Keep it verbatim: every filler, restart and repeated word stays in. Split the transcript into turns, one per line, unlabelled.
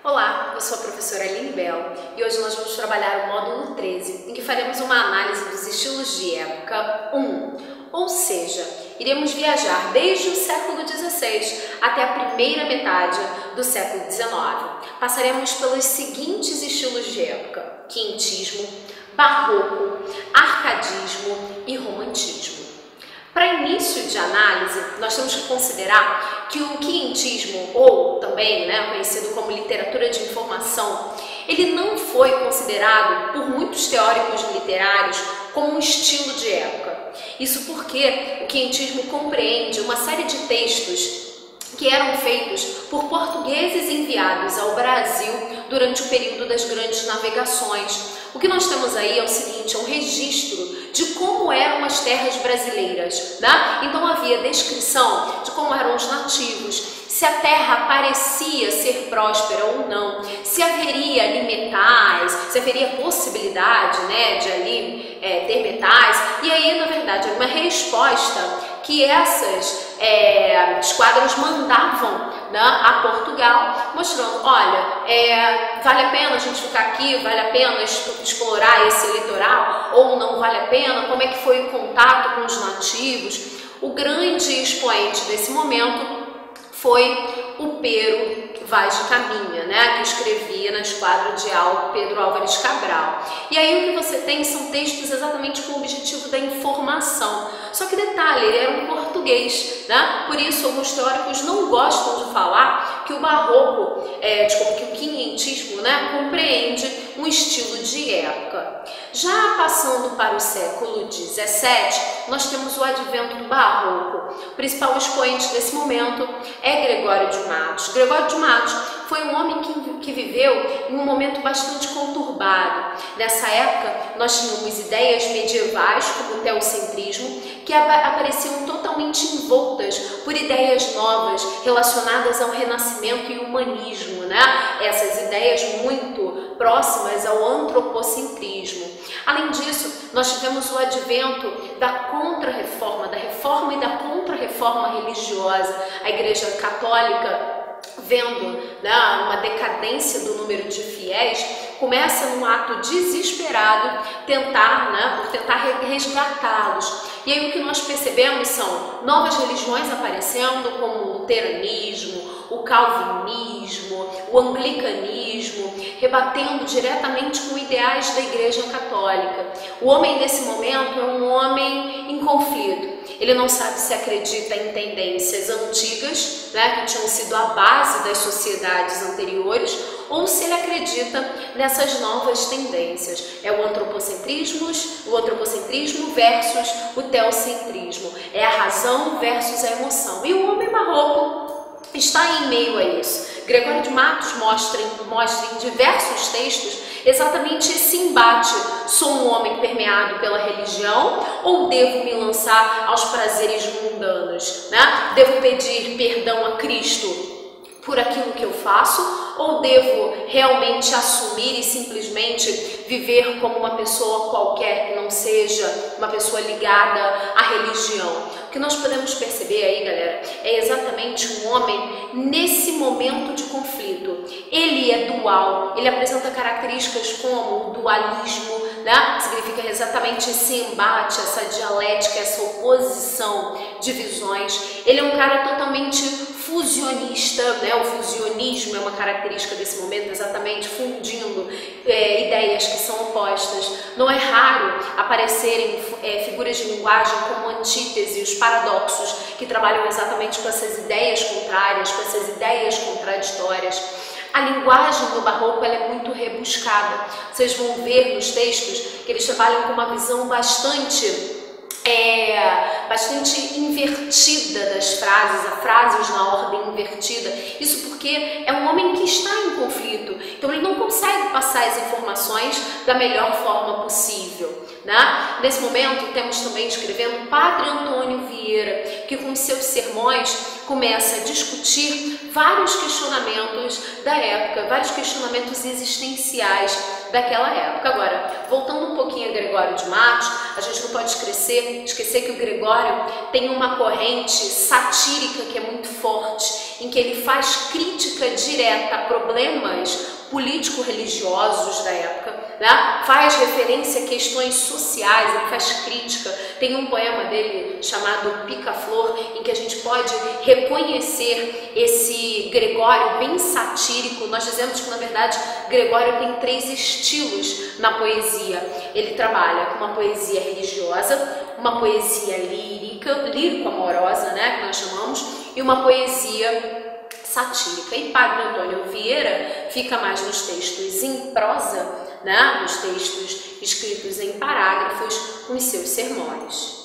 Olá, eu sou a professora Aline Bell e hoje nós vamos trabalhar o módulo treze, em que faremos uma análise dos estilos de época um, ou seja, iremos viajar desde o século dezesseis até a primeira metade do século dezenove. Passaremos pelos seguintes estilos de época: quinhentismo, barroco, arcadismo e romantismo. Para início de análise, nós temos que considerar que o quinhentismo, ou também né, conhecido como literatura de informação, ele não foi considerado por muitos teóricos literários como um estilo de época. Isso porque o quinhentismo compreende uma série de textos que eram feitos por portugueses enviados ao Brasil durante o período das grandes navegações. O que nós temos aí é o seguinte, é um registro de como eram as terras brasileiras, né? Então havia descrição de como eram os nativos, se a terra parecia ser próspera ou não, se haveria ali metais, se haveria possibilidade né, de ali é, ter metais, e aí na verdade uma resposta que essas é, esquadras mandavam né, a Portugal, mostrando, olha, é, vale a pena a gente ficar aqui, vale a pena explorar esse litoral, ou não vale a pena, como é que foi o contato com os nativos. O grande expoente desse momento foi o Pero Vaz de Caminha, né, que escrevia na esquadra de Pedro Álvares Cabral. E aí o que você tem são textos exatamente com o objetivo da informação. Só que detalhe, ele era um português, né? Por isso alguns teóricos não gostam de falar que o barroco, é, desculpa, que o quinhentismo né, compreende um estilo de época. Já passando para o século dezessete, nós temos o advento do barroco. O principal expoente desse momento é Gregório de Matos. Gregório de Matos foi um homem que, que viveu em um momento bastante conturbado. Nessa época, nós tínhamos ideias medievais, como o teocentrismo, que apareciam totalmente envoltas por ideias novas relacionadas ao renascimento e humanismo, né? Essas ideias muito próximas ao antropocentrismo. Além disso, nós tivemos o advento da contra-reforma, da reforma e da contra-reforma religiosa. A Igreja Católica, vendo né, uma decadência do número de fiéis, começa num ato desesperado tentar, né, por tentar resgatá-los. E aí o que nós percebemos são novas religiões aparecendo, como o luteranismo, o calvinismo, o anglicanismo, rebatendo diretamente com ideais da Igreja Católica. O homem nesse momento é um homem em conflito. Ele não sabe se acredita em tendências antigas, né, que tinham sido a base das sociedades anteriores, ou se ele acredita nessas novas tendências. É o antropocentrismo, o antropocentrismo versus o teocentrismo. É a razão versus a emoção. E o homem barroco está em meio a isso. Gregório de Matos mostra, mostra em diversos textos exatamente esse embate. Sou um homem permeado pela religião ou devo me lançar aos prazeres mundanos? Né? Devo pedir perdão a Cristo por aquilo que eu faço ou devo realmente assumir e simplesmente viver como uma pessoa qualquer que não seja uma pessoa ligada à religião? O que nós podemos perceber aí, galera, é exatamente um homem nesse momento de conflito. Ele é dual, ele apresenta características como o dualismo, né? Significa exatamente esse embate, essa dialética, essa oposição de visões. Ele é um cara totalmente fusionista, né? O fusionismo é uma característica desse momento, exatamente fundindo é, ideias que são opostas. Não é raro aparecerem é, figuras de linguagem como antítese, os paradoxos, que trabalham exatamente com essas ideias contrárias, com essas ideias contraditórias. A linguagem do barroco ela é muito rebuscada. Vocês vão ver nos textos que eles trabalham com uma visão bastante É, bastante invertida das frases, a frases na ordem invertida. Isso porque é um homem que está em conflito, então ele não consegue passar as informações da melhor forma possível, né? Nesse momento temos também escrevendo Padre Antônio Vieira, que com seus sermões começa a discutir vários questionamentos da época, vários questionamentos existenciais daquela época. Agora, voltando um pouquinho a Gregório de Matos, a gente não pode esquecer, esquecer que o Gregório tem uma corrente satírica que é muito forte, em que ele faz crítica direta a problemas político-religiosos da época, né? Faz referência a questões sociais, ele faz crítica. Tem um poema dele chamado Pica-Flor, em que a gente pode reconhecer esse Gregório bem satírico. Nós dizemos que, na verdade, Gregório tem três estilos na poesia. Ele trabalha com uma poesia religiosa, uma poesia lírica, lírico-amorosa, né, que nós chamamos, e uma poesia satírica. E Padre Antônio Vieira fica mais nos textos em prosa, né, nos textos escritos em parágrafos, com os seus sermões.